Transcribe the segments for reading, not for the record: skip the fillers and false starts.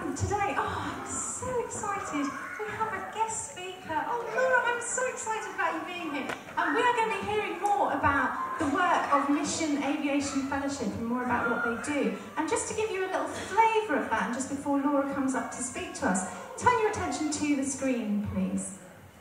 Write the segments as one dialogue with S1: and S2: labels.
S1: Today, I'm so excited. We have a guest speaker. Oh, Laura, I'm so excited about you being here. We are going to be hearing more about the work of Mission Aviation Fellowship and more about what they do. And just to give you a little flavour of that, and just before Laura comes up to speak to us, turn your attention to the screen, please.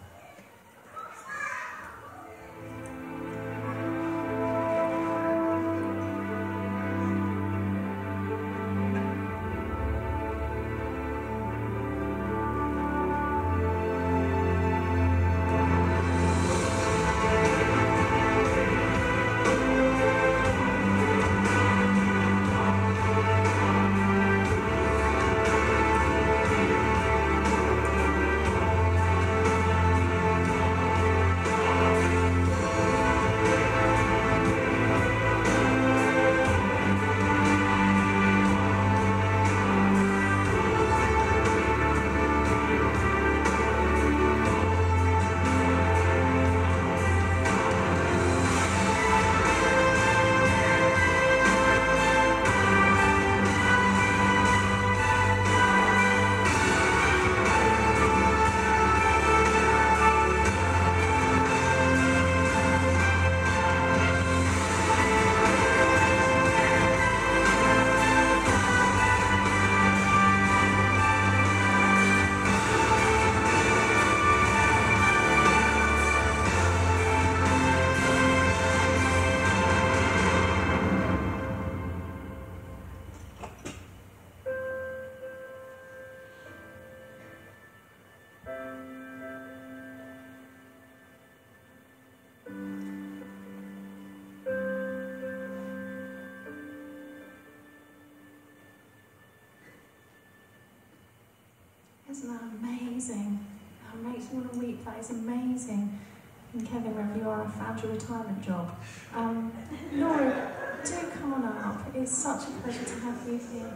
S1: Isn't that amazing? That makes me want to weep. That is amazing. And Kevin, wherever you are, I found your retirement job. Laura, do come on up. It's such a pleasure to have you here.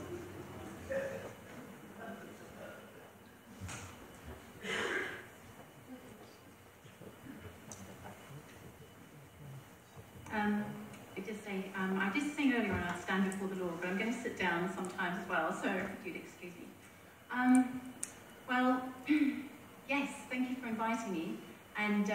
S2: I did sing earlier on I'd stand before the Lord, but I'm going to sit down sometimes as well, so if you'd excuse me. Well, yes, thank you for inviting me. And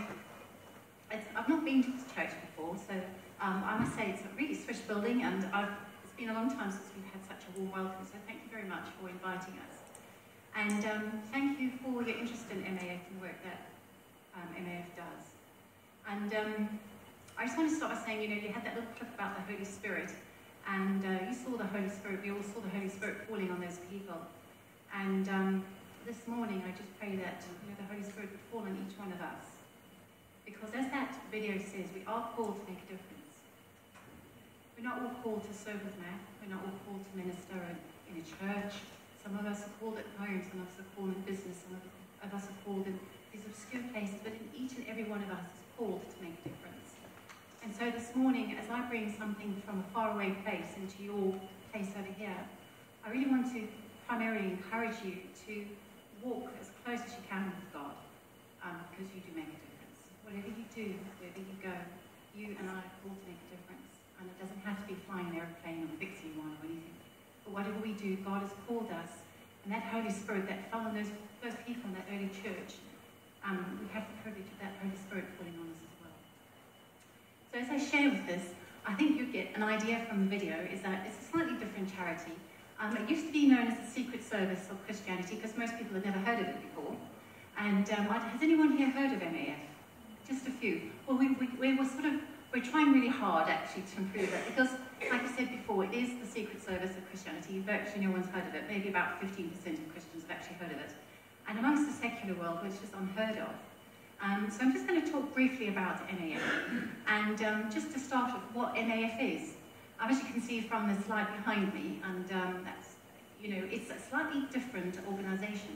S2: I've not been to this church before, so I must say it's a really swish building, and it's been a long time since we've had such a warm welcome, so thank you very much for inviting us. And thank you for your interest in MAF and the work that MAF does. And I just want to start by saying, you had that little clip about the Holy Spirit, and you saw the Holy Spirit, we all saw the Holy Spirit falling on those people. And this morning, I just pray that the Holy Spirit would fall on each one of us. Because as that video says, we are called to make a difference. We're not all called to serve with MAF, we're not all called to minister in a church. Some of us are called at home, some of us are called in business, some of us are called in these obscure places, but in each and every one of us is called to make a difference. And so this morning, as I bring something from a faraway place into your place over here, I really want to primarily encourage you to walk as close as you can with God, because you do make a difference. Whatever you do, wherever you go, you and I are called to make a difference. And it doesn't have to be flying an airplane or fixing one or anything. But whatever we do, God has called us. And that Holy Spirit that fell on those people in that early church, we have the privilege of that Holy Spirit falling on us as well. So as I share with this, I think you get an idea from the video is that it's a slightly different charity. It used to be known as the Secret Service of Christianity because most people had never heard of it before. And has anyone here heard of MAF? Just a few. Well, we're trying really hard actually to improve it because, like I said before, it is the Secret Service of Christianity. Virtually no one's heard of it. Maybe about 15% of Christians have actually heard of it. And amongst the secular world, it's just unheard of. So I'm just going to talk briefly about MAF. And just to start with what MAF is. As you can see from the slide behind me, and that's, it's a slightly different organisation.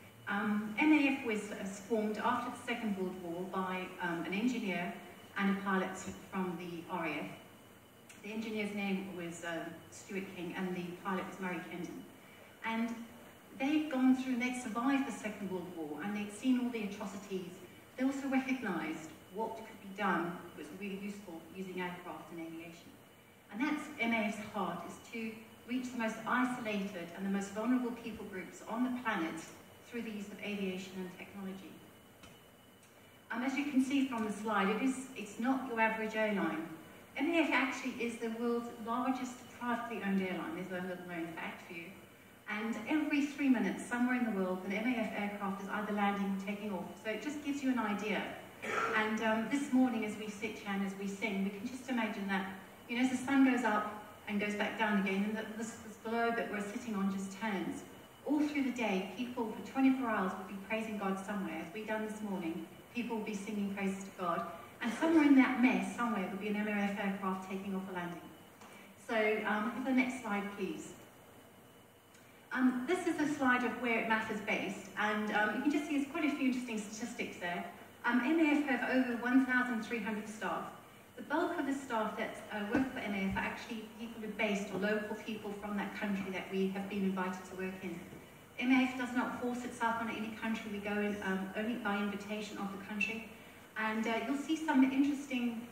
S2: MAF was formed after the Second World War by an engineer and a pilot from the RAF. The engineer's name was Stuart King, and the pilot was Murray Kendon. And they'd gone through, and they'd survived the Second World War, and they'd seen all the atrocities. They also recognised what could be done that was really useful using aircraft and aviation. And that's MAF's heart, is to reach the most isolated and the most vulnerable people groups on the planet through the use of aviation and technology. As you can see from the slide, it's not your average airline. MAF actually is the world's largest privately owned airline. There's a little known fact for you. And every 3 minutes, somewhere in the world, an MAF aircraft is either landing or taking off. So it just gives you an idea. And this morning, as we sit here and as we sing, we can just imagine that, you know, as the sun goes up and goes back down again, and this globe that we're sitting on just turns. All through the day, people for 24 hours will be praising God somewhere. As we've done this morning, people will be singing praises to God. And somewhere in that mess, somewhere, there'll be an MAF aircraft taking off or landing. So, the next slide, please. This is a slide of where MAF is based, and you can just see there's quite a few interesting statistics there. MAF have over 1,300 staff. The bulk of the staff that work for MAF are actually people who are based, or local people from that country that we have been invited to work in. MAF does not force itself on any country. We go in only by invitation of the country. And you'll see some interesting,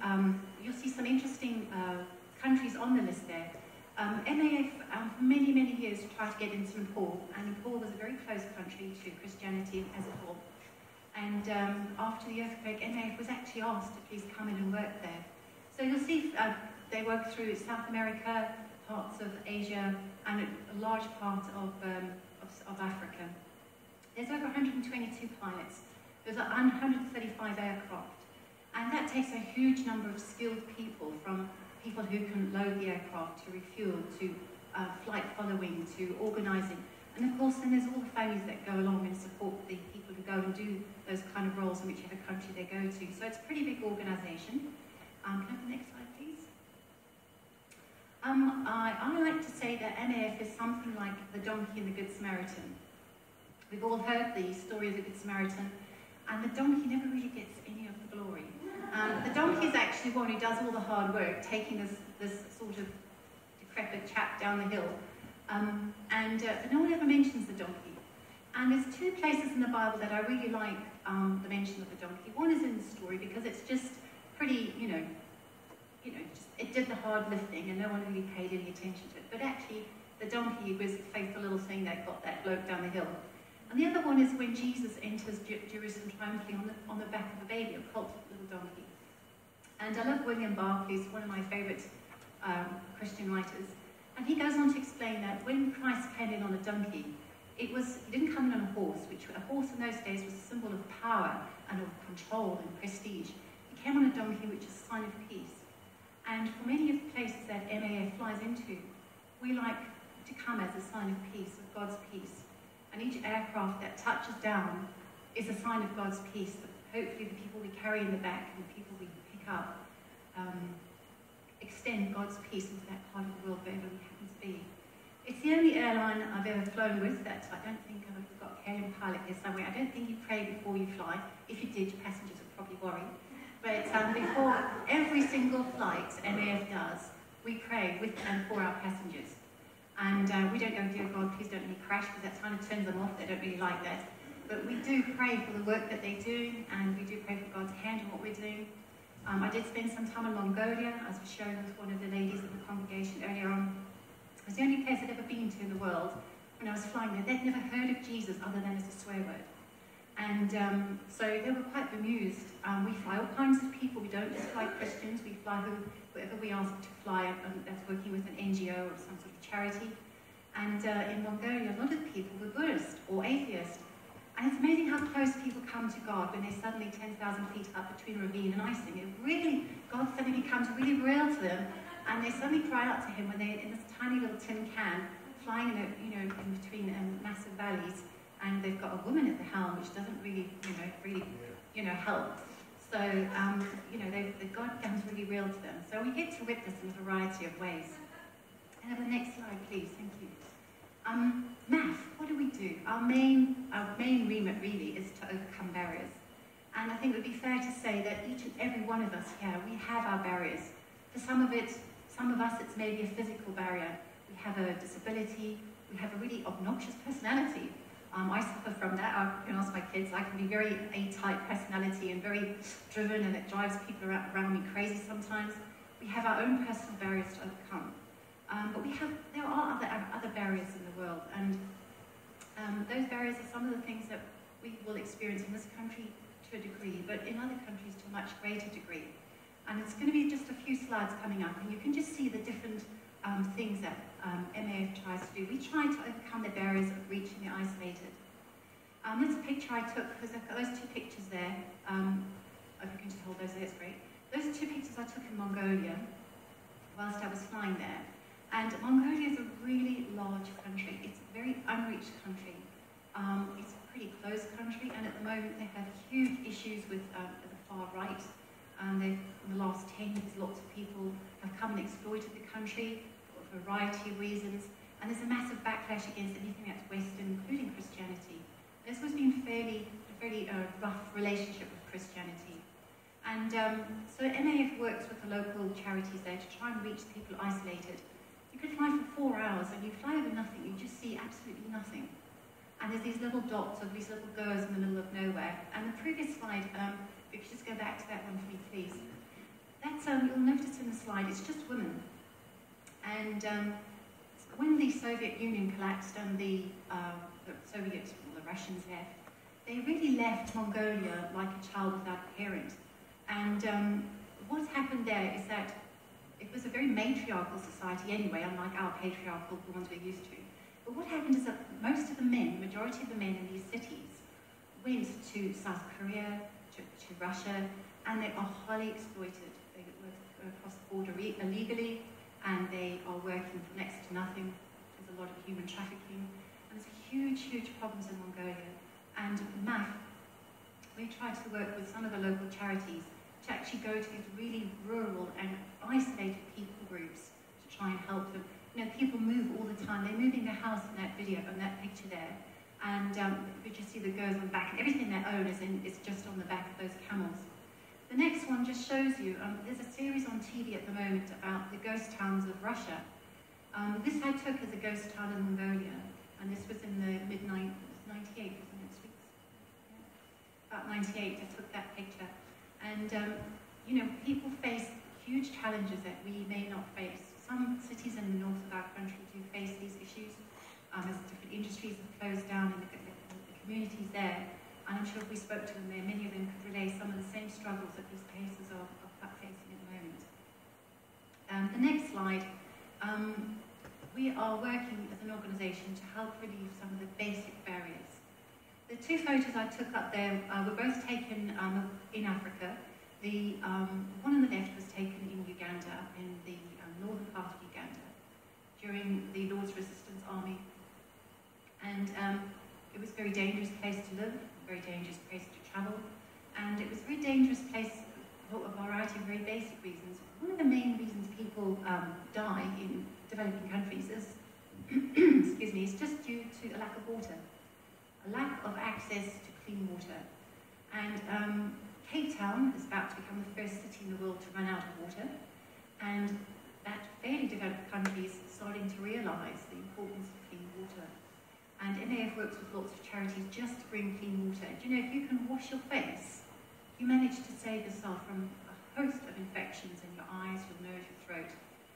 S2: countries on the list there. MAF, for many, many years, tried to get into Nepal, and Nepal was a very close country to Christianity as a whole. And after the earthquake, MAF was actually asked to please come in and work there. So you'll see they work through South America, parts of Asia, and a large part of Africa. There's over 122 pilots. There's 135 aircraft. And that takes a huge number of skilled people, from people who can load the aircraft, to refuel, to flight following, to organising. And of course, then there's all the families that go along and support the people who go and do those kind of roles in whichever country they go to. So it's a pretty big organisation. Can I have the next slide, please? I like to say that MAF is something like the donkey and the Good Samaritan. We've all heard the story of the Good Samaritan, and the donkey never really gets any of the glory. The donkey is actually one who does all the hard work, taking this sort of decrepit chap down the hill. But no one ever mentions the donkey. And there's two places in the Bible that I really like the mention of the donkey. One is in the story, because it's just pretty, it did the hard lifting and no one really paid any attention to it. But actually, the donkey was the faithful little thing that got that bloke down the hill. And the other one is when Jesus enters Jerusalem triumphantly on the back of a baby, a colt little donkey. And I love William Barclay, who's one of my favourite Christian writers. And he goes on to explain that when Christ came in on a donkey, he didn't come in on a horse, which a horse in those days was a symbol of power and of control and prestige. He came on a donkey, which is a sign of peace. And for many of the places that MAF flies into, we like to come as a sign of peace, of God's peace. And each aircraft that touches down is a sign of God's peace, that hopefully the people we carry in the back and the people we pick up extend God's peace into that part of the world wherever we happen to be. It's the only airline I've ever flown with that I don't think I've got a cabin pilot here somewhere. I don't think you pray before you fly. If you did, your passengers would probably worry. But before every single flight MAF does, we pray with and for our passengers. And we don't go, dear God, please don't let me crash, because that kind of turns them off. They don't really like that. But we do pray for the work that they do, and we do pray for God's hand in what we're doing. I did spend some time in Mongolia, as was shown with one of the ladies in the congregation earlier on. It was the only place I'd ever been to in the world. When I was flying there, they'd never heard of Jesus other than as a swear word. And so they were quite bemused. We fly all kinds of people. We don't just fly Christians. We fly whoever we ask to fly, that's working with an NGO or some sort of charity. And in Mongolia, a lot of people were Buddhist or atheist. And it's amazing how close people come to God when they're suddenly 10,000 feet up between a ravine and icing. God suddenly becomes really real to them, and they suddenly cry out to Him when they're in this tiny little tin can, flying in between massive valleys, and they've got a woman at the helm, which doesn't really help. So, God becomes really real to them. So we get to witness in a variety of ways. And have the next slide, please. Thank you. MAF, what do we do? Our main remit really is to overcome barriers. And I think it would be fair to say that each and every one of us here, we have our barriers. For some of us, it's maybe a physical barrier. We have a disability. We have a really obnoxious personality. I suffer from that. I can ask my kids. I can be very A-type personality and very driven, and it drives people around me crazy sometimes. We have our own personal barriers to overcome. But there are other barriers in the world, and those barriers are some of the things that we will experience in this country to a degree, but in other countries to a much greater degree. And it's going to be just a few slides coming up, and you can just see the different things that MAF tries to do. We try to overcome the barriers of reaching the isolated. That's a picture I took, because I've got those two pictures there. If you can just hold those there, it's great. Those are two pictures I took in Mongolia whilst I was flying there. And Mongolia is a really large country. It's a very unreached country. It's a pretty closed country, and at the moment they have huge issues with the far right. In the last 10 years, lots of people have come and exploited the country for a variety of reasons, and there's a massive backlash against anything that's Western, including Christianity. This has been a fairly rough relationship with Christianity. And so MAF works with the local charities there to try and reach people isolated. You could fly for 4 hours, and you fly over nothing, you just see absolutely nothing. And there's these little dots of these little girls in the middle of nowhere. And the previous slide, if you could just go back to that one for me, please. That's, you'll notice in the slide, it's just women. And when the Soviet Union collapsed and the Soviets, or the Russians left, they really left Mongolia like a child without a parent. And what's happened there is that it was a very matriarchal society anyway, unlike our patriarchal, the ones we're used to. But what happened is that most of the men, the majority of the men in these cities, went to South Korea, to Russia, and they are highly exploited. They work across the border illegally, and they are working for next to nothing. There's a lot of human trafficking, and there's huge, huge problems in Mongolia. And MAF, we try to work with some of the local charities to actually go to these really rural and isolated people groups to try and help them. You know, people move all the time. They're moving their house in that video, in that picture there. And you just see the girls on the back, and everything they own is just on the back of those camels. The next one just shows you, there's a series on TV at the moment about the ghost towns of Russia. This I took as a ghost town in Mongolia, and this was in the mid-98, wasn't it, sweets? Yeah. About 98, I took that picture. And, you know, people face huge challenges that we may not face. Some cities in the north of our country do face these issues, as different industries have closed down in the communities there. And I'm sure if we spoke to them there, many of them could relay some of the same struggles that these places are facing at the moment. The next slide, we are working as an organisation to help relieve some of the basic barriers. The two photos I took up there were both taken in Africa. The one on the left was taken in Uganda, in the northern part of Uganda, during the Lord's Resistance Army. And it was a very dangerous place to live, a very dangerous place to travel, and it was a very dangerous place for a variety of very basic reasons. One of the main reasons people die in developing countries is, excuse me, is just due to a lack of water, a lack of access to clean water. And Cape Town is about to become the first city in the world to run out of water, and that fairly developed country is starting to realise the importance of clean water. And MAF works with lots of charities just to bring clean water. Do you know, if you can wash your face, you manage to save yourself from a host of infections in your eyes, your nose, your throat,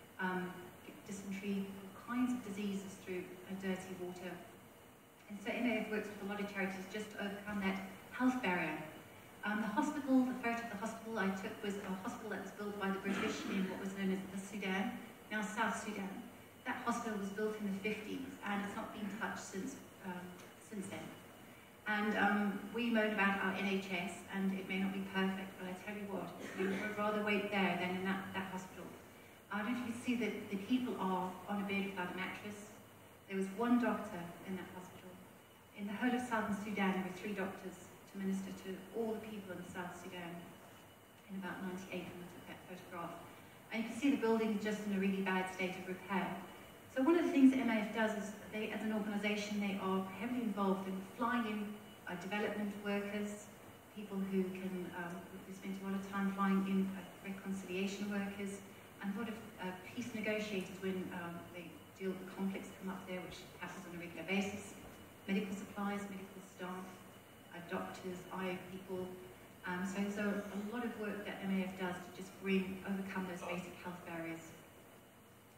S2: dysentery, all kinds of diseases through dirty water. And so MAF works with a lot of charities just to overcome that health barrier. The hospital, the photo of the hospital I took was a hospital that was built by the British in what was known as the Sudan, now South Sudan. That hospital was built in the 50s, and it's not been touched since then. And we moan about our NHS, and it may not be perfect, but I tell you what, we would rather wait there than in that hospital. I don't know if you see that the people are on a bed without a mattress. There was one doctor in that hospital. In the whole of Southern Sudan, there were 3 doctors to minister to all the people in South Sudan in about 98 when I took that photograph. And you can see the building is just in a really bad state of repair. So one of the things that MAF does is they, as an organisation, they are heavily involved in flying in development workers, people who can who spend a lot of time flying in reconciliation workers, and a lot of peace negotiators when they deal with the conflicts come up there, which happens on a regular basis, medical supplies, medical staff, doctors, eye people. So a lot of work that MAF does to just overcome those basic health barriers.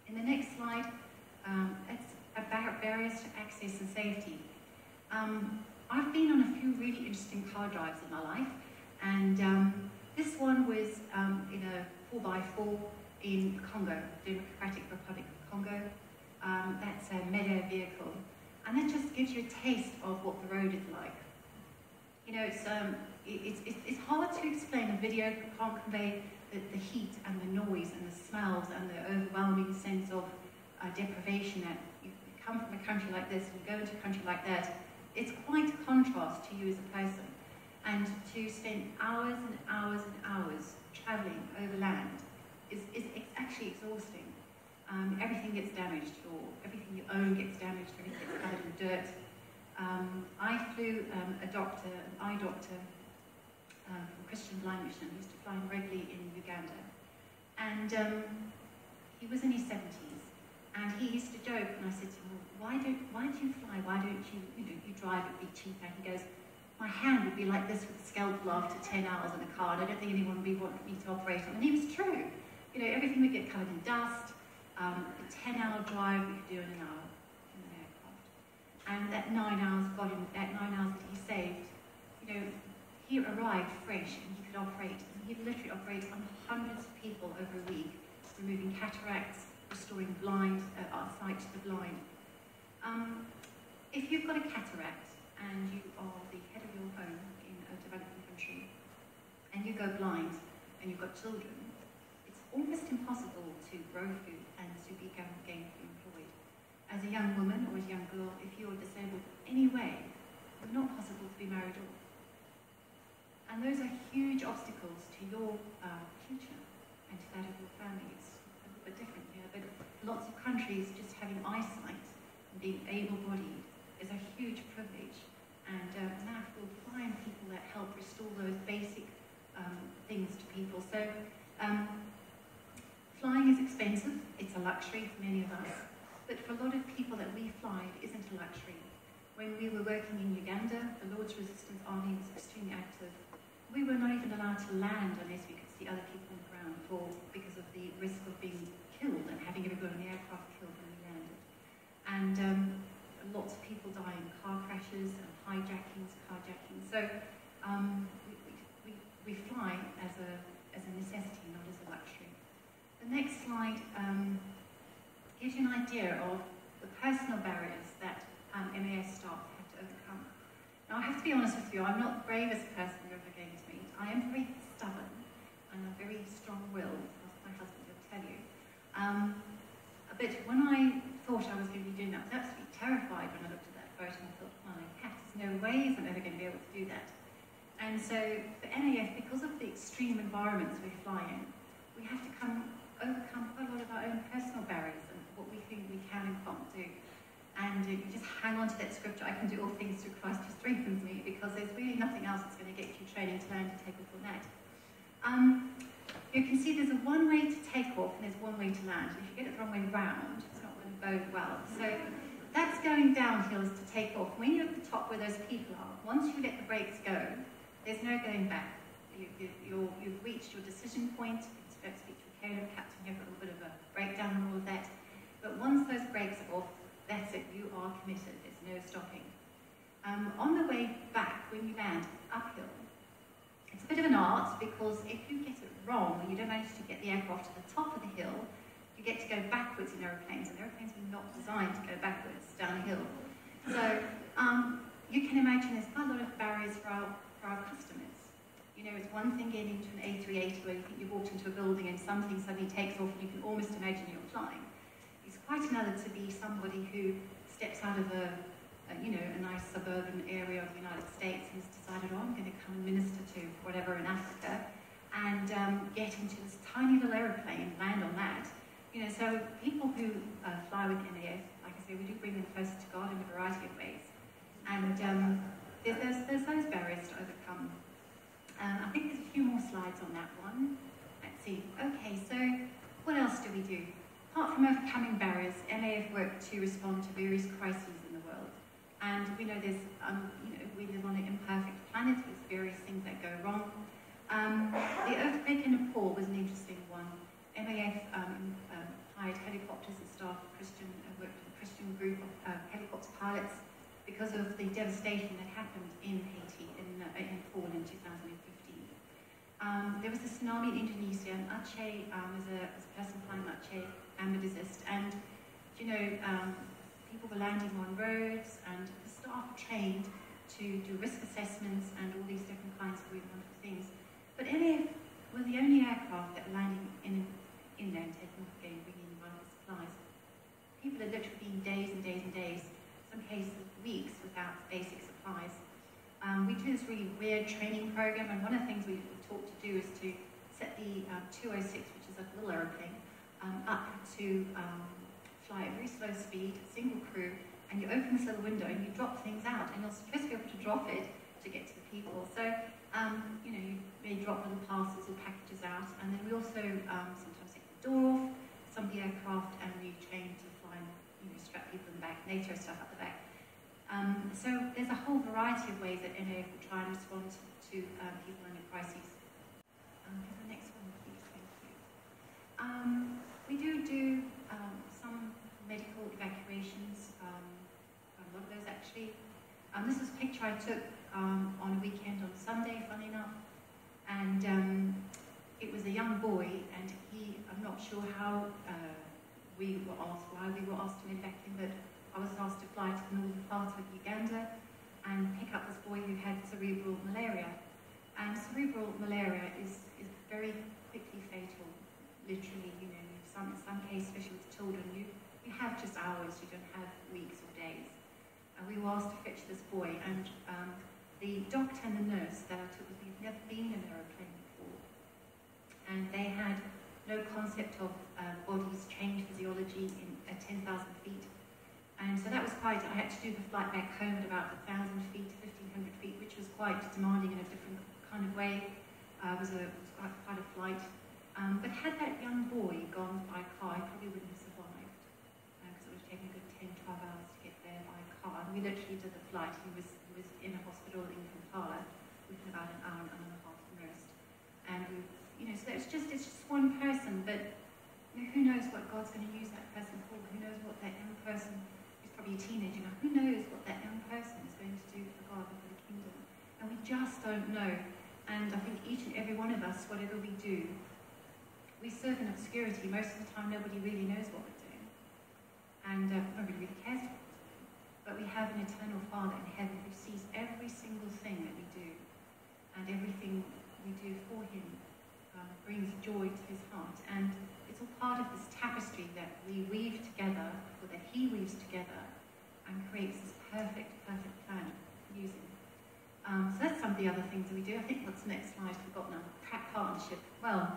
S2: In the next slide, it's about barriers to access and safety. I've been on a few really interesting car drives in my life, and this one was in a 4x4 in Congo, Democratic Republic of Congo. That's a MEDEV vehicle, and that just gives you a taste of what the road is like. You know, it's hard to explain. A video can't convey the heat and the noise and the smells and the overwhelming sense of deprivation. That you come from a country like this and go into a country like that. It's quite a contrast to you as a person. And to spend hours and hours and hours travelling overland is actually exhausting. Everything gets damaged, everything you own gets damaged, everything gets covered in dirt. I flew an eye doctor from Christian Blind Mission. He used to fly regularly in Uganda. And he was in his 70s. And he used to joke, and I said to him, why do you fly? Why don't you drive, it'd be cheaper? And he goes, my hand would be like this with a scalpel after 10 hours in a car, and I don't think anyone would want me to operate on. And he was true. You know, everything would get covered in dust. A 10-hour drive we could do in an hour in an aircraft. And that 9 hours that 9 hours that he saved, you know, he arrived fresh and he could operate. And he'd literally operate on hundreds of people over a week, removing cataracts, restoring sight to the blind. If you've got a cataract and you are the head of your home in a developing country, and you go blind and you've got children, it's almost impossible to grow food and to be gainfully employed. As a young woman or as a young girl, if you're disabled in any way, it's not possible to be married off. And those are huge obstacles to your future and to that of your family. It's a little bit different here, but lots of countries just having eyesight and being able-bodied is a huge privilege. And NAF will find people that help restore those basic things to people. So flying is expensive. It's a luxury for many of us. But for a lot of people that we fly, it isn't a luxury. When we were working in Uganda, the Lord's Resistance Army was extremely active. We were not even allowed to land unless we could see other people on the ground because of the risk of being killed and having everybody in the aircraft killed when we landed. And lots of people die in car crashes and hijackings, carjacking. So we fly as a necessity, not as a luxury. The next slide gives you an idea of the personal barriers that MAS staff have to overcome. Now, I have to be honest with you, I'm not the bravest person you're ever going to meet. I am very stubborn and I'm very strong-willed, as my husband will tell you. But when I thought I was going to be doing that, I was absolutely terrified when I looked at that photo and I thought, my cat, there's no way I'm ever going to be able to do that. And so for NAF, because of the extreme environments we fly in, we have to overcome quite a lot of our own personal barriers and what we think we can and can't do. And you just hang on to that scripture, I can do all things through Christ who strengthens me, because there's really nothing else that's going to get you training to land to take off on that. You can see there's a one way to take off and there's one way to land. If you get it the wrong way round, it's not going to bode well. So that's going downhill is to take off. When you're at the top where those people are, once you let the brakes go, there's no going back. You've reached your decision point. You can speak to a Caleb captain here for a little bit of a breakdown and all of that. But once those brakes are off, that's it, you are committed, there's no stopping. On the way back, when you land uphill, it's a bit of an art, because if you get it wrong, and you don't manage to get the aircraft to the top of the hill, you get to go backwards in aeroplanes, and aeroplanes are not designed to go backwards down a hill. So you can imagine there's quite a lot of barriers for our customers. You know, it's one thing getting into an A380 where you think you've walked into a building and something suddenly takes off and you can almost imagine you're flying. It's quite another to be somebody who steps out of a nice suburban area of the United States and has decided, oh, I'm going to come and minister to whatever in Africa, and get into this tiny little aeroplane, land on that. You know, so people who fly with NAF, like I say, we do bring them closer to God in a variety of ways. And there's those barriers to overcome. I think there's a few more slides on that one. Let's see. Okay, so what else do we do? Apart from overcoming barriers, NAF work to respond to various crises in the world. And we know there's, we live on an imperfect planet with various things that go wrong. The earthquake in Nepal was an interesting one. MAF hired helicopters and staff worked with a Christian group of helicopter pilots because of the devastation that happened in Haiti in fall in 2015. There was a tsunami in Indonesia, and Aceh was a person flying Aceh ambidexist, and people were landing on roads, and the staff were trained to do risk assessments and all these different kinds of really wonderful things. But NAF were the only aircraft that were landing inland, taking off again, bringing in vital supplies. People had literally been days and days and days, some cases weeks, without basic supplies. We do this really weird training program, and one of the things we were taught to do is to set the 206, which is a little aeroplane, up to fly at very slow speed, single crew, and you open this little window and you drop things out, and you're supposed to be able to drop it to get to the people. So, you may drop little parcels or packages out, and then we also sometimes take the door off some of the aircraft, and we train to fly and strap people in the back, NATO stuff up the back. So there's a whole variety of ways that NAF will try and respond to people under crises. The next one, please, thank you. We do some medical evacuations, a lot of those actually. This is a picture I took on a weekend on Sunday, funny enough, and it was a young boy, and I'm not sure how why we were asked to evacuate him, but I was asked to fly to the northern part of Uganda and pick up this boy who had cerebral malaria. And cerebral malaria is very quickly fatal, literally, in some cases, especially with children, you have just hours, you don't have weeks or days. And we were asked to fetch this boy, and the doctor and the nurse that I took with me had never been in an aeroplane before. And they had no concept of body's change physiology at 10,000 feet. And so that was I had to do the flight back home at about 1,000 feet, 1,500 feet, which was quite demanding in a different kind of way. It was quite a flight. But had that young boy gone by car, he probably wouldn't have survived, because it would have taken a good 10, 12 hours to get there by car. And we literally did the flight. He was in a hospital in Kampala within about an hour and a half at most. And so it's just one person, but who knows what God's going to use that person for? Who knows what that young person, who's probably a teenager now, who knows what that young person is going to do for God and for the kingdom? And we just don't know. And I think each and every one of us, whatever we do, we serve in obscurity. Most of the time, nobody really knows what we're doing. And nobody really cares what we're doing. But we have an eternal Father in heaven who sees every single thing that we do. And everything we do for him brings joy to his heart. And it's all part of this tapestry that we weave together, or that he weaves together, and creates this perfect plan using. So that's some of the other things that we do. I think what's the next slide? I've forgotten now. Partnership. Well,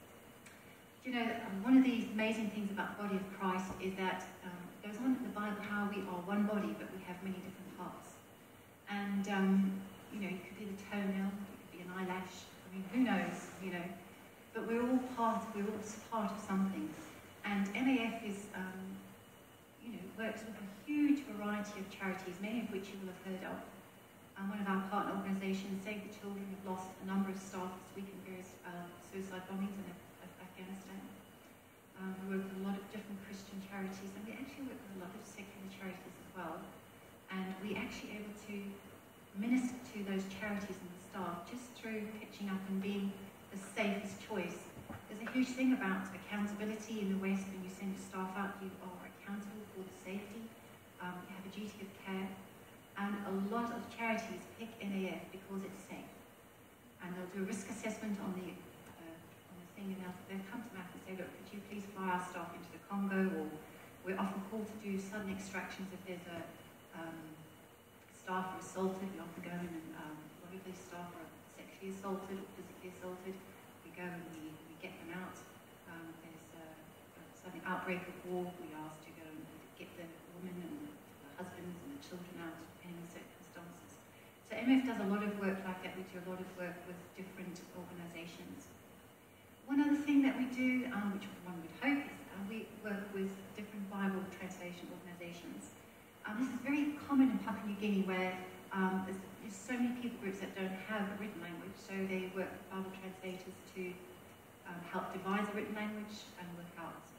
S2: one of the amazing things about the body of Christ is that it goes on in the Bible how we are one body, but we have many different parts. And, you could be the toenail, it could be an eyelash. I mean, who knows, But we're all part of something. And NAF is, works with a huge variety of charities, many of which you will have heard of. One of our partner organisations, Save the Children, have lost a number of staff this week in various suicide bombings in Afghanistan. We work with a lot of different Christian charities, and we actually work with a lot of secular charities as well. And we actually able to minister to those charities and the staff just through pitching up and being the safest choice. There's a huge thing about accountability in the West. When you send your staff out, you are accountable for the safety. You have a duty of care. And a lot of charities pick NAF because it's safe. And they'll do a risk assessment on the thing, and they'll come to Matt and say, look, could you please fly our staff into the Congo? Or we're often called to do sudden extractions if there's a staff are assaulted. We often go in and a lot of these staff are sexually assaulted or physically assaulted. We go and we get them out. There's a sudden outbreak of war. We ask to go and get the women and the husbands and the children out, depending on circumstances. So MF does a lot of work like that. We do a lot of work with different organisations. One other thing that we do, which one would hope, is we work with different Bible translation organisations. This is very common in Papua New Guinea, where there's so many people groups that don't have a written language, so they work with Bible translators to help devise a written language and work out how to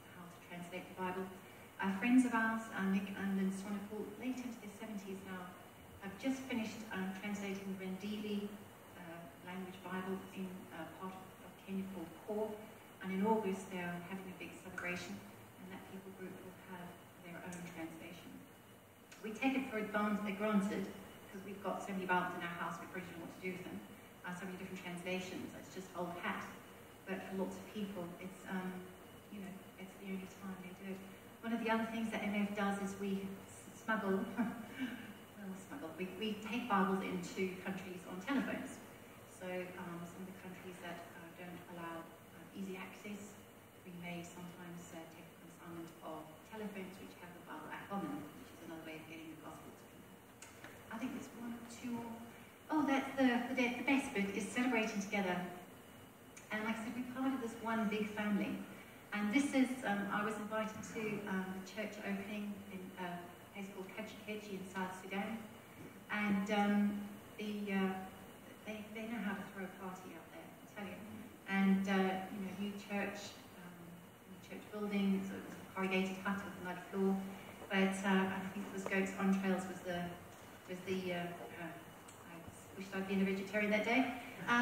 S2: translate the Bible. Friends of ours, Nick and Lynn Swanepoel, late into their 70s now, have just finished translating the Rendili language Bible in part of Kenya called Core, and in August they're having a big celebration, and that people group will have their own translation. We take it for granted, because we've got so many Bibles in our house, we probably don't know what to do with them, so many different translations, it's just old hat. But for lots of people, it's, it's the only time they do it. One of the other things that MF does is we smuggle, we take Bibles into countries on telephones. So some of the countries that don't allow easy access, we may sometimes take a consignment of telephones which have the Bible app on them, which is another way of getting the gospel to people. I think there's one or two more. Oh, that's the best bit, is celebrating together. And like I said, we're part of this one big family. And this is, I was invited to the church opening in a place called Kachi in South Sudan. And they know how to throw a party out there, I tell you. And, new church building, so it was a corrugated hut with a mud floor. But I think it was Goat's Entrails was the I wished I'd been a vegetarian that day.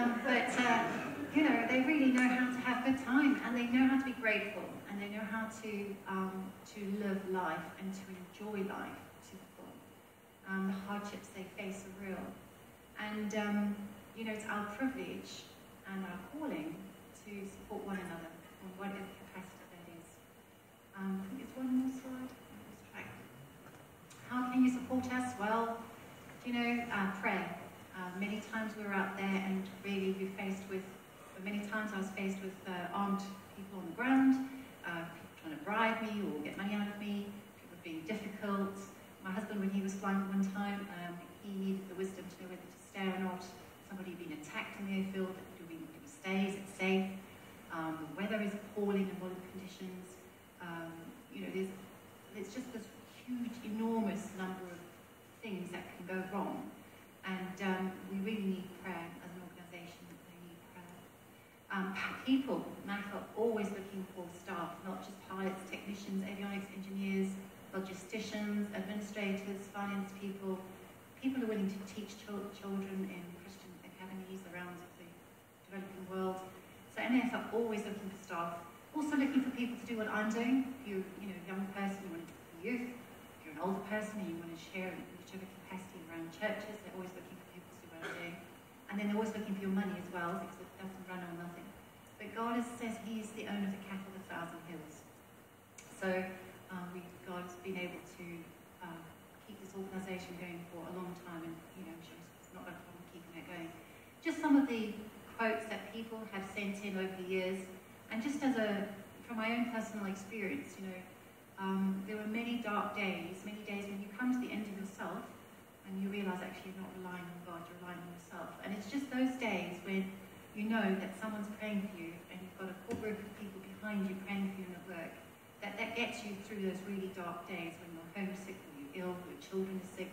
S2: They really know how to have a good time, and they know how to be grateful, and they know how to live life and to enjoy life to the full. The hardships they face are real. And, it's our privilege and our calling to support one another on whatever capacity that is. I think it's one more slide. How can you support us? Well, prayer. Many times we were out there and really many times I was faced with armed people on the ground, people trying to bribe me or get money out of me, people being difficult. My husband, when he was flying one time, he needed the wisdom to know whether to stay or not. Somebody had been attacked in the airfield, do we stay, is it safe? The weather is appalling in a lot of conditions. There's just this huge, enormous number of things that can go wrong. And we really need prayer as an organisation. They need prayer. People, NACA, are always looking for staff, not just pilots, technicians, avionics engineers, logisticians, administrators, finance people who are willing to teach children in Christian academies around the developing world. So NAF are always looking for staff. Also looking for people to do what I'm doing. If you're a young person, you want to do youth. If you're an older person and you want to share in whichever capacity around churches, they're always looking for people to do what I'm doing. And then they're always looking for your money as well, because it doesn't run on nothing. But God says He is the owner of the cattle of 1,000 hills. So God's been able to keep this organisation going for a long time, and it's not got a problem keeping it going. Just some of the quotes that people have sent in over the years, and just from my own personal experience, there were many dark days, many days when you come to the end of yourself and you realise actually you're not relying on God, you're relying on yourself. And it's just those days when you know that someone's praying for you and you've got a core group of people behind you praying for you at work, that gets you through those really dark days when you're homesick, when you're ill, when your children are sick,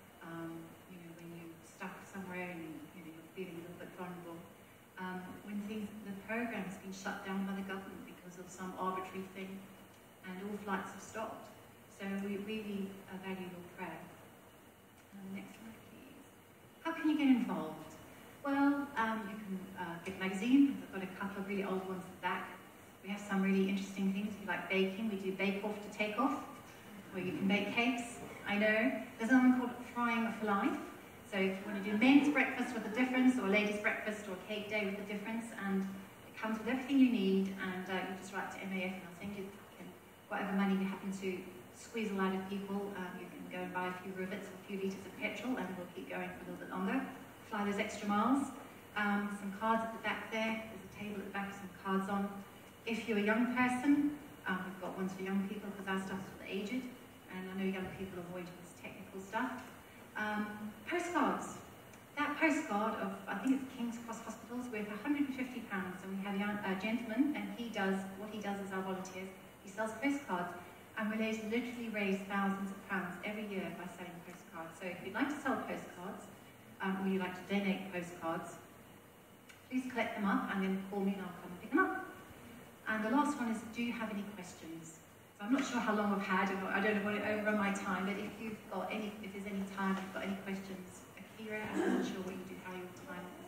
S2: when you're stuck somewhere and you're feeling a little bit vulnerable. When the program's been shut down by the government because of some arbitrary thing, and all flights have stopped. So we really value your prayer. Next slide, please. How can you get involved? Well, you can get a magazine. I've got a couple of really old ones at the back. We have some really interesting things. If you like baking, we do Bake Off to Take Off, where you can bake cakes. I know. There's another one called Frying for Life. So if you want to do men's breakfast with a difference, or ladies' breakfast, or cake day with a difference, and it comes with everything you need, and you just write to MAF and I'll send you whatever money you happen to squeeze a lot of people. You can go and buy a few rivets or a few litres of petrol, and we'll keep going for a little bit longer. Fly those extra miles. Some cards at the back there. There's a table at the back with some cards on. If you're a young person, we've got ones for young people because our stuff's for the aged, and I know young people avoid this technical stuff. Postcards. That postcard of, I think it's King's Cross Hospital, is worth £150, and we have a gentleman, and what he does is our volunteers. He sells postcards, and we literally raise thousands of pounds every year by selling postcards. So if you'd like to sell postcards, or you'd like to donate postcards, please collect them up and then call me and I'll come and pick them up. And the last one is, do you have any questions? I'm not sure how long I've had, and I don't want to overrun my time, but if there's any time, if you've got any questions, Akira, I'm not sure what you do, how your time is.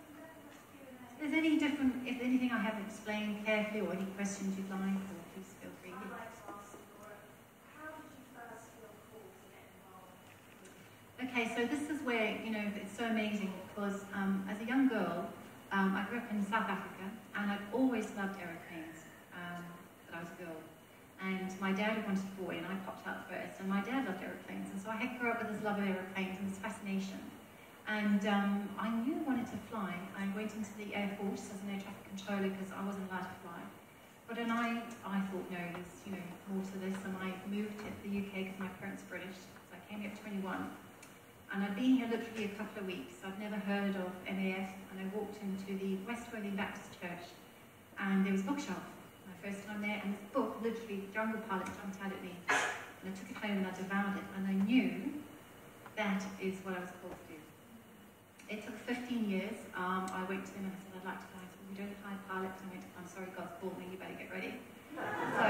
S2: If there's anything I haven't explained carefully, or any questions you'd like, or please feel free.
S3: I'd like to ask Laura, how did you first feel called to get involved?
S2: Okay, so this is where, it's so amazing, because as a young girl, I grew up in South Africa, and I've always loved aeroplanes, but I was a girl. And my dad wanted a boy, and I popped out first, and my dad loved aeroplanes, and so I grew up with this love of aeroplanes and this fascination. And I knew I wanted to fly. I went into the Air Force as an air traffic controller because I wasn't allowed to fly. But then I thought, no, there's more to this, and I moved to the UK because my parents are British, so I came here at 21. And I'd been here literally a couple of weeks. I'd never heard of MAF, and I walked into the West Worthing Baptist Church, and there was a bookshelf. My first time there, and this book, literally, Jungle Pilot, jumped out at me. And I took it home and I devoured it, and I knew that is what I was called to do. It took 15 years. I went to them and I said, I'd like to fly. I said, we don't hire pilots. And I went, I'm sorry, God's called me, you better get ready. So,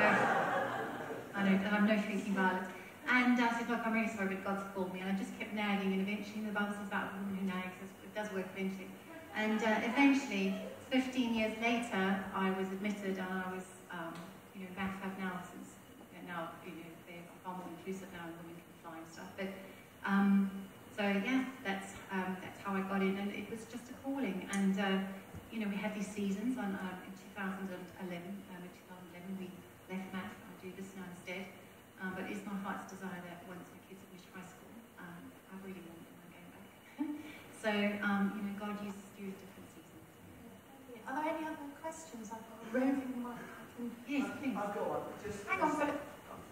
S2: I'm no shrinking violet. And I said, look, I'm really sorry, but God's called me. And I just kept nagging, and eventually the Bible says about a woman who nags. It does work eventually. And eventually, 15 years later, I was admitted, and I was, back up now since, now, they're far more inclusive now, and women can fly and stuff. But, so yeah, that's how I got in, and it was just a calling. And, we had these seasons in 2011, we left MAF, I do this now instead. But it's my heart's desire that once my kids finish high school, I really want them going back. So, God uses different seasons.
S1: Are there any other questions? I've got a roving microphone.
S2: Yes, please.
S4: I've got one.
S1: Hang on, Philip.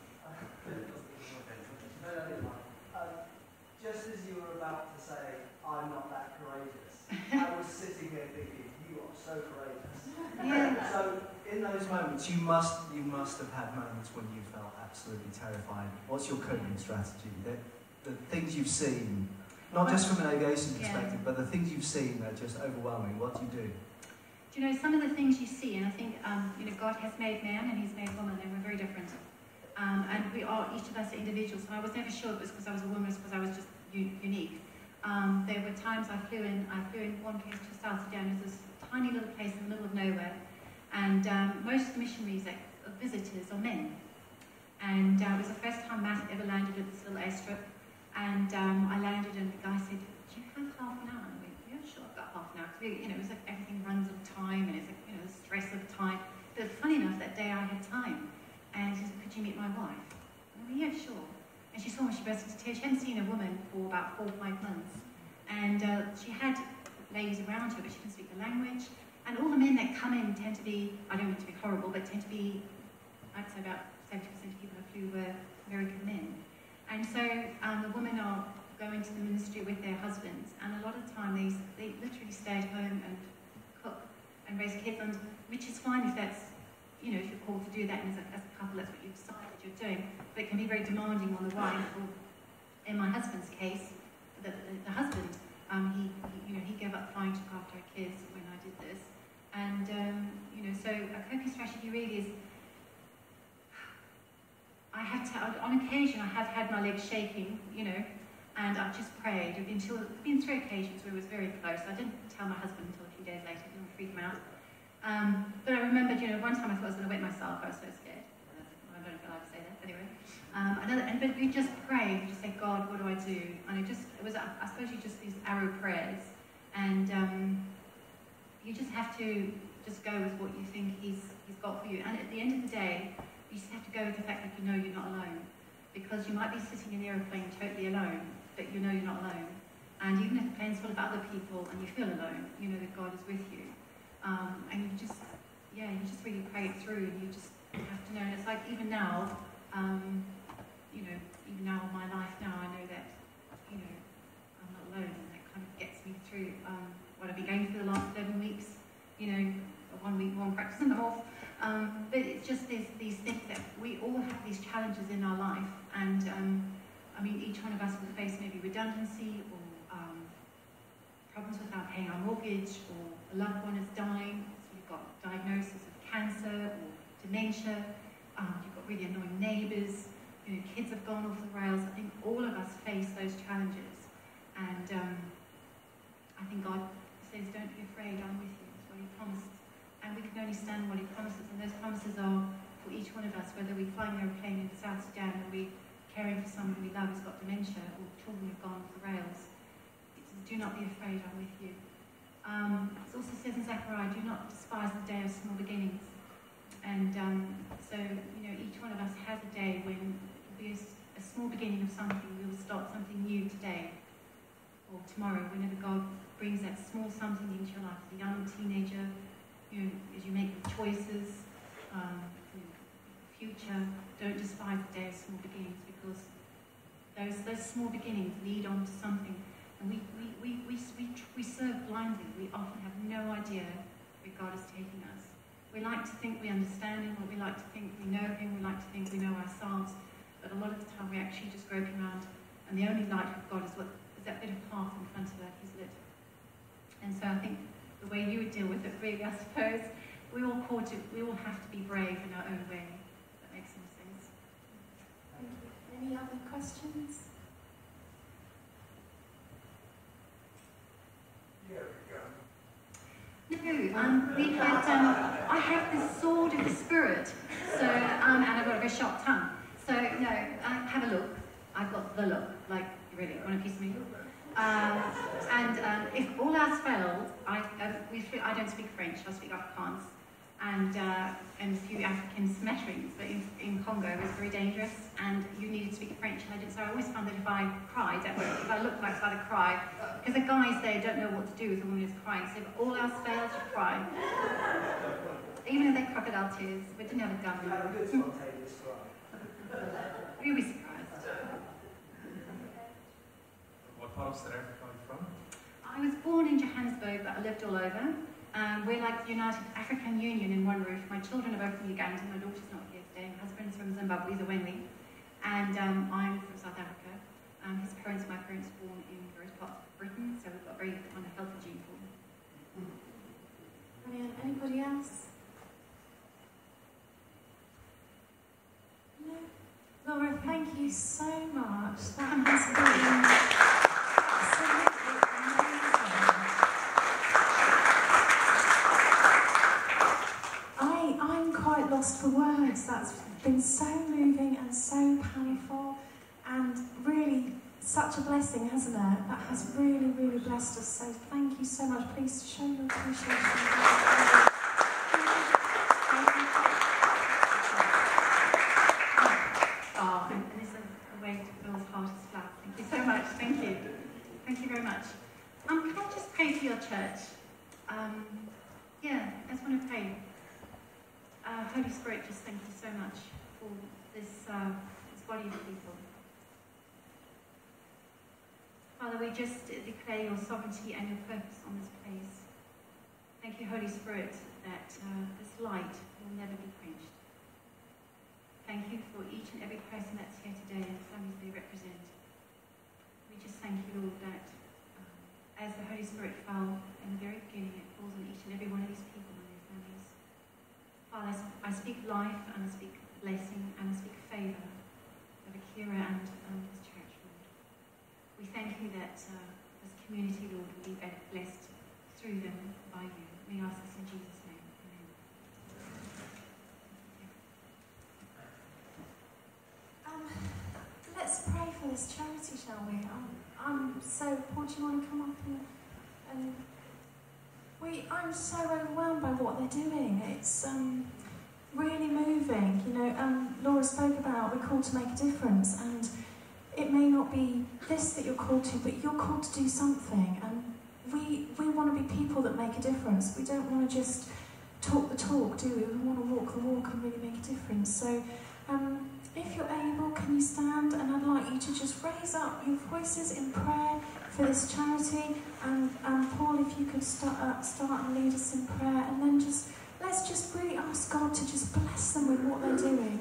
S4: Just as you were about to say, I'm not that courageous, I was sitting here thinking, you are so courageous.
S2: Yeah.
S4: So, in those moments, you must have had moments when you felt absolutely terrified. What's your coping strategy? The things you've seen, not just from an aviation perspective, but the things you've seen that are just overwhelming. What do you do?
S2: Some of the things you see, and I think, God has made man and He's made woman, and we're very different. And we are, each of us are individuals. And I was never sure it was because I was a woman, it was because I was just unique. There were times I flew in one place to South Sudan. It was this tiny little place in the middle of nowhere. And most of the missionaries, visitors, are men. And it was the first time Matt ever landed at this little airstrip. And I landed, and the guy said, do you have half an hour? And I went, yeah, sure, I've got half an hour. Because, it was like everything runs of time, and it's like, the stress of time. But funny enough, that day I had time. And he said, could you meet my wife? And I went, yeah, sure. And she saw me, she burst into tears. She hadn't seen a woman for about 4 or 5 months. And she had ladies around her, but she didn't speak the language. And all the men that come in tend to be, I don't mean to be horrible, but tend to be, I'd say about 70% of people I flew were American men. And so the women are going to the ministry with their husbands, and a lot of the time they literally stay at home and cook and raise kids, and which is fine if that's, if you're called to do that, and as a couple, that's what you've decided you're doing. But it can be very demanding on the wife, or in my husband's case, the husband, he gave up flying to look after our kids when I did this. And, so a coping strategy really is, on occasion, I have had my legs shaking, and I've just prayed. There have been 3 occasions where it was very close. I didn't tell my husband until a few days later, I didn't freak him out. But I remembered, one time I thought I was going to wet myself. I was so scared. I don't know if I'm allowed to say that, anyway. But we just prayed. We just said, God, what do I do? And I suppose these arrow prayers. And you just have to just go with what you think He's got for you. And at the end of the day, you just have to go with the fact that you know you're not alone. Because you might be sitting in the aeroplane totally alone, but you know you're not alone. And even if the plane's full of other people and you feel alone, you know that God is with you. And you just really pray it through, and you just have to know. And it's like even now, even now in my life now, I know that, I'm not alone, and that kind of gets me through what I've been going through the last 11 weeks, 1 week, 1 practice and I'm off. But it's just these things that we all have these challenges in our life, and each one of us will face maybe redundancy or problems with our paying our mortgage, or a loved one is dying, so you've got diagnosis of cancer or dementia. you've got really annoying neighbours, kids have gone off the rails. I think all of us face those challenges. And I think God says, don't be afraid, I'm with you. That's what he promised. And we can only stand what he promises. And those promises are for each one of us, whether we're flying an aeroplane in South Sudan or we're caring for someone we love who's got dementia or children who've gone off the rails. It says, do not be afraid, I'm with you. It also says in Zechariah, do not despise the day of small beginnings. And so, each one of us has a day when it will be a small beginning of something. We will start something new today or tomorrow, whenever God brings that small something into your life. As a young teenager, as you make your choices for your future, don't despise the day of small beginnings, because those small beginnings lead on to something. And we serve blindly. We often have no idea where God is taking us. We like to think we understand him, or we like to think we know him, we like to think we know ourselves, but a lot of the time we're actually just groping around, and the only light of God is that bit of path in front of that he's lit. And so I think the way you would deal with it, really, I suppose, we all have to be brave in our own way. That makes some sense.
S1: Thank you. Any other questions?
S2: No, I have the sword of the Spirit, so, and I've got a very sharp tongue. So, no, have a look. I've got the look, like, really, want a piece of me? And if all else failed, I don't speak French, I speak Afrikaans, and a few African smatterings, but in Congo it was very dangerous, and you needed to speak French, and I did, so I always found that if I cried, if I looked like I started to cry, because the guys there don't know what to do with a woman who's crying, so if all else fails, you cry. Even if they're crocodile tears, we didn't have a gun. You'll be surprised.
S5: What part of South Africa are you from?
S2: I was born in Johannesburg, but I lived all over. We're like the United African Union in one roof. My children are both from Uganda. My daughter's not here today. My husband's from Zimbabwe, he's a Wendy. And I'm from South Africa. My parents were born in various parts of Britain, so we've got a very kind of healthy gene pool.
S1: Brilliant. Anybody else? No? Laura, thank you so much. That has been absolutely amazing. I'm quite lost for words. That's been so moving and so powerful, and really such a blessing, hasn't it? That has really, really blessed us. So thank you so much. Please show your appreciation.
S2: And it's a way to Bill's heart is flat. Thank you so much. Thank you. Thank you very much. Can I just pray for your church? I just want to pray. Holy Spirit, just thank you so much for this body of people. Father, we just declare your sovereignty and your purpose on this place. Thank you, Holy Spirit, that this light will never be quenched. Thank you for each and every person that's here today and the families they represent. We just thank you, Lord, that as the Holy Spirit fell in the very beginning, it falls on each and every one of these people and their families. Father, I speak life, and I speak blessing, and I speak favour of Akira and this church, Lord. We thank you that this community, Lord, will be blessed through them by you. We ask this in Jesus' name. Amen.
S1: Let's pray for this charity, shall we? Paul, do you want to come up and I'm so overwhelmed by what they're doing. It's really moving. Laura spoke about we're called to make a difference, and it may not be this that you're called to, but you're called to do something. And we want to be people that make a difference. We don't want to just talk the talk, do we? We want to walk the walk and really make a difference. So if you're able, can you stand? And I'd like you to just raise up your voices in prayer for this charity. And Paul, if you could start and lead us in prayer. And then let's just really ask God to just bless them with what they're doing.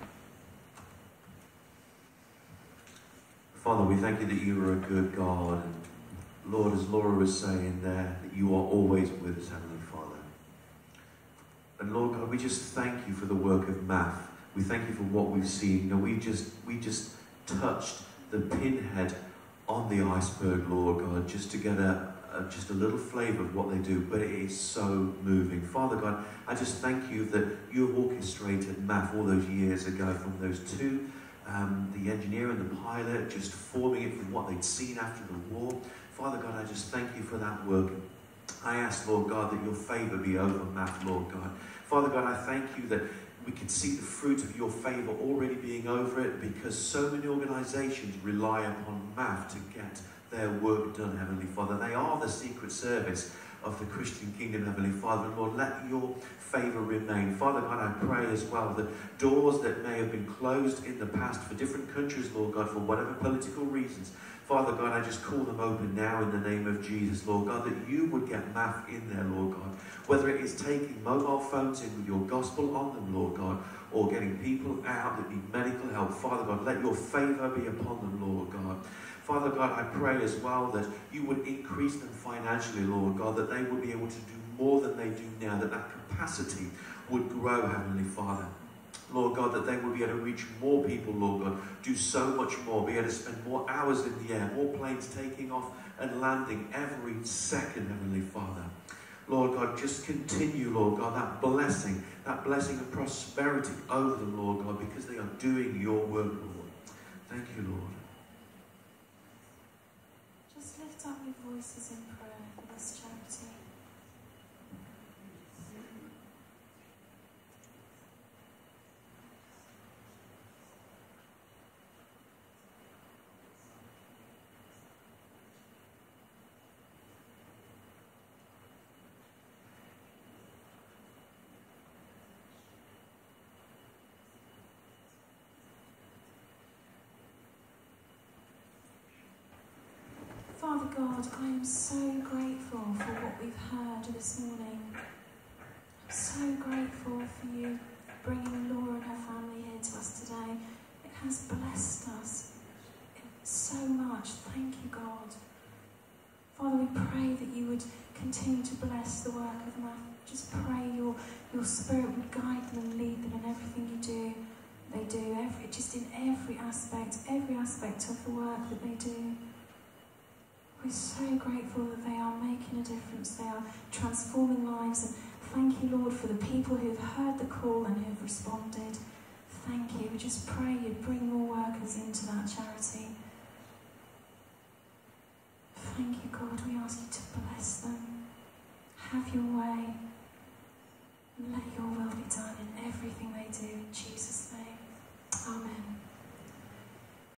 S6: Father, we thank you that you are a good God. And Lord, as Laura was saying there, that you are always with us, Heavenly Father. And Lord God, we just thank you for the work of MAF We thank you for what we've seen. You know, we just touched the pinhead on the iceberg, Lord God, just to get just a little flavour of what they do, but it is so moving. Father God, I just thank you that you have orchestrated MAF all those years ago, from those two, the engineer and the pilot, just forming it from what they'd seen after the war. Father God, I just thank you for that work. I ask, Lord God, that your favour be over MAF, Lord God. Father God, I thank you that we can see the fruit of your favour already being over it, because so many organisations rely upon MAF to get their work done, Heavenly Father. They are the secret service of the Christian kingdom, Heavenly Father. And Lord, let your favour remain. Father God, I pray as well that doors that may have been closed in the past for different countries, Lord God, for whatever political reasons, Father God, I just call them open now in the name of Jesus, Lord God, that you would get MAF in there, Lord God. Whether it is taking mobile phones in with your gospel on them, Lord God, or getting people out that need medical help, Father God, let your favour be upon them, Lord God. Father God, I pray as well that you would increase them financially, Lord God, that they would be able to do more than they do now, that capacity would grow, Heavenly Father. Lord God, that they would be able to reach more people, Lord God, do so much more, be able to spend more hours in the air, more planes taking off and landing every second, Heavenly Father. Lord God, just continue, Lord God, that blessing of prosperity over them, Lord God, because they are doing your work, Lord. Thank you, Lord.
S1: Just lift up your voices in prayer for this charity. Father God, I am so grateful for what we've heard this morning. I'm so grateful for you bringing Laura and her family here to us today. It has blessed us so much. Thank you, God. Father, we pray that you would continue to bless the work of MAF. Just pray your Spirit would guide them and lead them in everything you do. They do, in every aspect of the work that they do. We're so grateful that they are making a difference. They are transforming lives. And thank you, Lord, for the people who have heard the call and who have responded. Thank you. We just pray you'd bring more workers into that charity. Thank you, God. We ask you to